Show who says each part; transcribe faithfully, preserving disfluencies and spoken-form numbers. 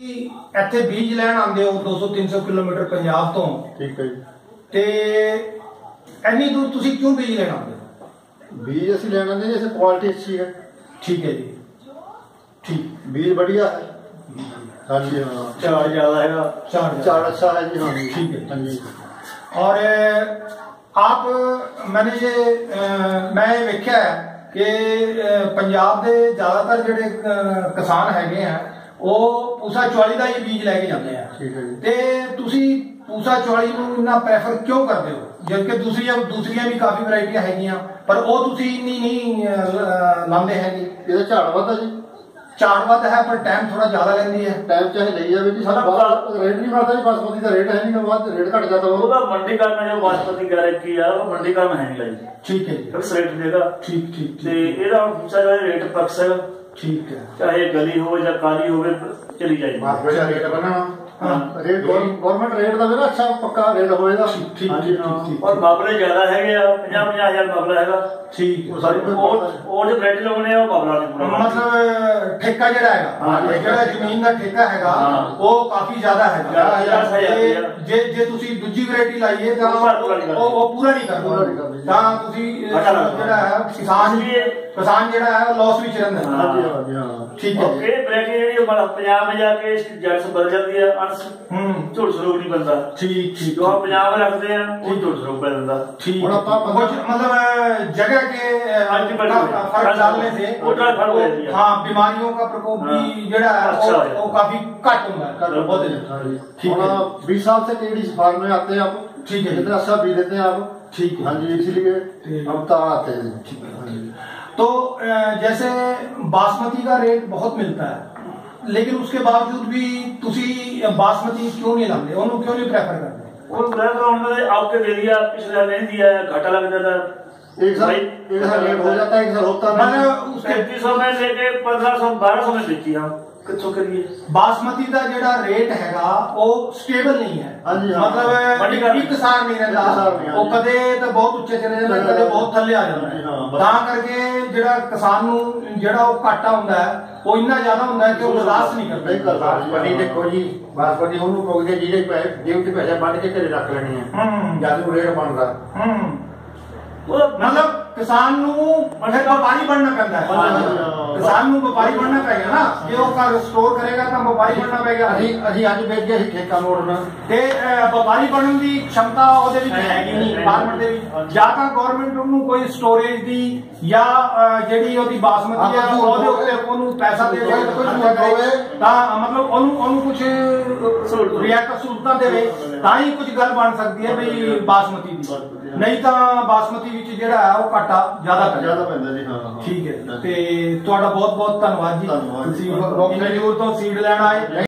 Speaker 1: ਇੱਥੇ ਬੀਜ ਲੈਣ ਆਉਂਦੇ ਹੋ दो सौ तीन सौ किलोमीटर पंजाब तो,
Speaker 2: ठीक है जी।
Speaker 1: ते इन्नी दूर तुसी क्यों बीज लेना आंदे हो?
Speaker 2: बीज असं लेना नहीं, जैसे क्वालिटी अच्छी है।
Speaker 1: ठीक है जी, ठीक,
Speaker 2: बीज बढ़िया है। हाँ जी, हाँ चार ज्यादा है, चार चार अच्छा है जी। हाँ जी, ठीक है। हाँ जी।
Speaker 1: और आप मैंने ये मैं वेख्या है कि पंजाब के ज्यादातर जिहड़े किसान हैगे हैं वो पूसा चौली का ही बीज लैके जाते हैं, ते तुसी पूसा चौली नूं इन्ना प्रेफर क्यों करते हो, जबकि दूसरियां दूसरियां भी काफी वैरायटियां हैगियां पर वो तुसी इन्नी नहीं लांदे हैगे?
Speaker 2: ये झाड़ वध है जी,
Speaker 1: झाड़ वध है पर टाइम थोड़ा ज्यादा लेंदी है।
Speaker 2: टाइम चाहे ले जावे जी, सारा रेट नहीं बढ़ता जी, बासमती का रेट है नहीं, बाद रेट घट जाता है।
Speaker 3: ਉਹਦਾ ਮੰਡੀ ਕਰਨਾ ਜੋ ਬਾਸਮਤੀ ਗਾਰੰਟੀ ਆ ਉਹ ਮੰਡੀ ਕਰਨਾ ਹੈ ਨਹੀਂ ਲਾਈ।
Speaker 1: ठीक है जी,
Speaker 3: ਫਿਕਸ ਰੇਟ ਦੇਗਾ।
Speaker 1: ठीक ठीक
Speaker 3: ਤੇ ਇਹਦਾ ਪੁੱਛਾ ਜਾਵੇ ਰੇਟ ਫਿਕਸ ਹੈ,
Speaker 1: ठीक है,
Speaker 3: चाहे गली हो या काली हो चली जाएगी।
Speaker 2: अच्छा रेट बना, हाँ रेट गवर्नमेंट रेट का मेरा अच्छा पक्का रेट होएगा।
Speaker 1: ठीक ठीक।
Speaker 3: और मामले ज्यादा है पचास पचास हजार मामला है।
Speaker 1: ठीक,
Speaker 3: और जो रेट लोग ने मामला नहीं पूरा,
Speaker 1: मतलब ठेका जिहड़ा हैगा, जिहड़ा जमीन दा ठेका हैगा वो काफी ज्यादा है। जे जे तुसी दूजी वैरायटी लाइए तां वो पूरा नहीं करदा, तां तुसी जिहड़ा है किसान किसान जिहड़ा है लॉस विच रहिंदा। ठीक है,
Speaker 3: ये वैरायटी जेहड़ी पंजाब में जाके जट बदल जाती है, अंश झुड़ सरोग नहीं बनता।
Speaker 1: ठीक ठीक,
Speaker 3: जो पंजाब में रखते हैं वो झुड़ सरोग बन जाता।
Speaker 1: ठीक, मतलब जगह के फर्क डालने से हाँ बीमारियों का प्रकोप भी जड़ा है वो काफी घट होता है। ठीक है,
Speaker 2: बीस साल से केडी फार्म में आते हैं आप।
Speaker 1: ठीक है,
Speaker 2: कितना अच्छा बीज देते हैं आप।
Speaker 1: ठीक है,
Speaker 2: हाँ जी, इसीलिए हम तो आते हैं। ठीक है,
Speaker 1: तो जैसे बासमती का रेट बहुत मिलता है लेकिन उसके बावजूद भी तुसी बासमती क्यों नहीं लाते, उन्होंने क्यों नहीं प्रेफर करते?
Speaker 3: और प्रेफर उन्होंने आपके दे दिया, पिछले नहीं दिया, घाटा लग जाता है।
Speaker 2: एक साल एक साल लेट हो जाता है, एक साल होता
Speaker 1: नहीं। उसके
Speaker 3: पैंतीस सौ में लेके पंद्रह सौ बारह सौ में बेची हम कितों करिए।
Speaker 1: बासमती का जेड़ा रेट हैगा वो स्टेबल नहीं है, मतलब एक सार नहीं रहता, वो कदे तो बहुत उच्चे चले जाता है, कदे बहुत थल्ले आ जाता है। तां करके जेड़ा किसान नूं जेड़ा वो घाटा हुंदा है वो इन्ना ज्यादा हुंदा है कि वो बर्दाश्त नहीं करदा।
Speaker 2: बासमती देखो जी, बासमती ਉਹਨੂੰ ਕਹੋਗੇ ਜਿਹੜੇ ਪੈਸੇ ਜੇਬ 'ਚ ਪੈਸੇ ਬੰਨ ਕੇ ਘਰੇ ਰੱਖ ਲੈਣੇ ਆ ਜਦ ਉਹ ਰੇਟ ਬਣਦਾ।
Speaker 1: मतलब किसान व्यापारी बनना पैदा है, किसान व्यापारी बनना पेगा ना, जे वो कर स्टोर करेगा तो व्यापारी बनना पेगा।
Speaker 2: ਅਸੀਂ ਅਸੀਂ ਅੱਜ ਵੇਚ ਕੇ ਠੇਕਾ ਮੋੜਨਾ
Speaker 1: ਤੇ व्यापारी ਬਣਨ ਦੀ क्षमता ਉਹਦੇ ਵਿੱਚ ਹੈਗੀ ਨਹੀਂ ਫਾਰਮਰ ਦੇ ਵਿੱਚ। ਜਾਂ ਤਾਂ ਗਵਰਨਮੈਂਟ ਉਹਨੂੰ ਕੋਈ ਸਟੋਰੇਜ ਦੀ ਜਾਂ ਜਿਹੜੀ ਉਹਦੀ ਬਾਸਮਤੀ ਹੈ ਉਹਦੇ ਉੱਤੇ ਉਹਨੂੰ ਪੈਸਾ ਦੇ ਦੇ ਤਾਂ मतलब ਉਹਨੂੰ ਉਹਨੂੰ ਕੁਝ ਰਿਆਇਤ ਸਹੂਲਤਾਂ ਦੇਵੇ ਤਾਂ ਹੀ ਕੁਝ ਗੱਲ ਬਣ ਸਕਦੀ ਹੈ ਵੀ ਬਾਸਮਤੀ ਦੀ, नहीं तो बासमती विच जिहड़ा है वो घाटा ज्यादा
Speaker 2: ज्यादा पैंदा जी। हाँ
Speaker 1: ठीक है, ते तुहाडा बहुत बहुत धन्नवाद जी, तुसीं इंस्टीट्यूट तो सीड लैण आए।